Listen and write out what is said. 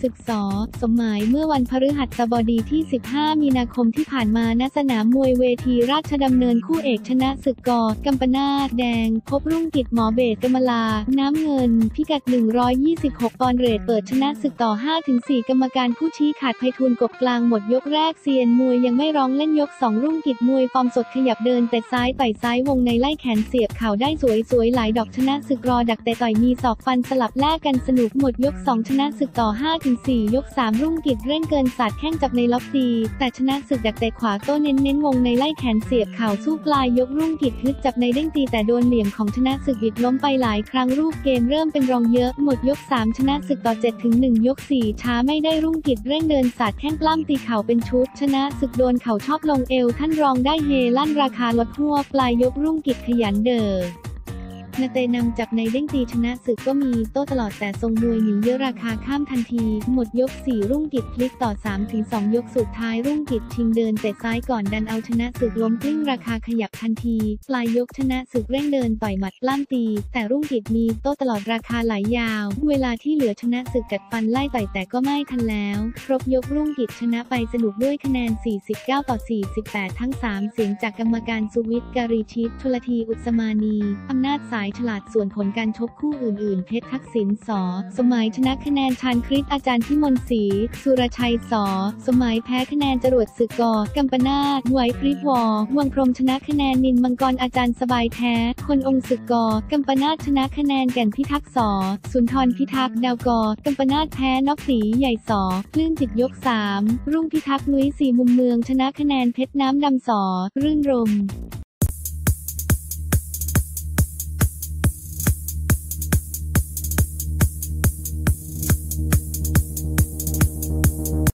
ศึกษสมหมายเมื่อวันพฤหัสบดีที่ 15 มีนาคมที่ผ่านมาณสนามมวยเวทีราชดำเนินคู่เอกชนะศึกก.กัมปนาทแดงพบรุ่งกิจหมอเบสกมลาน้ำเงินพิกัด 126 ปอนด์เรทเปิดชนะศึกต่อ 5-4 กรรมการผู้ชี้ขาดไพฑูรย์กบกลางหมดยกแรกเซียนมวยยังไม่ร้องเล่นยก 2 รุ่งกิจมวยฟอร์มสดขยับเดินแต่ซ้ายต่อยซ้ายวงในไล่แขนเสียบเข่าได้สวยหลายดอกชนะศึกรอดักแต่ต่อยมีศอกฟันสลับแลกกันสนุกหมดยก 2 ชนะศึกต่อ 5-4 ยก 3 รุ่งกิจเร่งเกินสาดแข้งจับในล็อกดีแต่ชนะศึกดักแต่ขวาโต้เน้นวงในไล่แขนเสียบเข่าสู้ปลายยกรุ่งกิจฮึดจับในเด้งตีแต่โดนเหลี่ยมของชนะศึกบิดล้มไปหลายครั้งรูปเกมเริ่มเป็นรองเยอะหมดยก 3 ชนะศึกต่อ 7-1 ยก 4 ช้าไม่ได้รุ่งกิจเร่งเดินสาดแข้งปล้ำตีเข่าเป็นชุดชนะศึกโดนเข่าชอบลงเอวท่านรองได้เฮลั่นราคาลดหัวปลายยกรุ่งกิจขยันเด้อนาเตนำจับในเด้งตีชนะศึกก็มีโต้ตลอดแต่ทรงมวยหนีเยอะราคาข้ามทันทีหมดยก 4 รุ่งกิจพลิกต่อ 3-2 ยกสุดท้ายรุ่งกิจชิงเดินเตะซ้ายก่อนดันเอาชนะศึกล้มกลิ้งราคาขยับทันทีปลายยกชนะศึกเร่งเดินต่อยหมัดปล้ำตีแต่รุ่งกิจมีโต้ตลอดราคาไหลยาวเวลาที่เหลือชนะศึกกัดฟันไล่ต่อยแต่ก็ไม่ทันแล้วครบยกรุ่งกิจชนะไปสนุกด้วยคะแนน 49-48 ทั้ง 3 เสียงจากกรรมการสุวิทย์การีชิตชลธีอุสมานีอำนาจสายฉลาดส่วนผลการชกคู่อื่นๆเพชรทักษิณสมัยชนะคะแนนชาญคริสอาจารย์พิมลศรีสุรชัยสมัยแพ้คะแนนจรวดศึกก.กัมปนาทไหวพริบวังพรหมชนะคะแนนนินมังกรอาจารย์สบายแท้คนองค์ศึกก.กัมปนาทชนะคะแนนแก่นพิทักษ์สุนทรพิทักษ์ดาวก.กัมปนาทแพ้นกสีใหญ่คลื่นจิตยก 3 รุ่งพิทักษ์นุ้ย4มุมเมืองชนะคะแนนเพชรน้ำดำรื่นรมย์